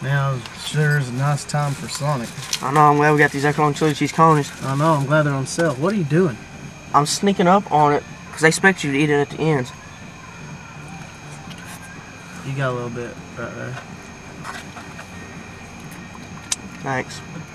Now, sure is a nice time for Sonic. I know, I'm glad we got these Echelon chili cheese conies. I know, I'm glad they're on sale. What are you doing? I'm sneaking up on it because they expect you to eat it at the ends. You got a little bit right there. Thanks.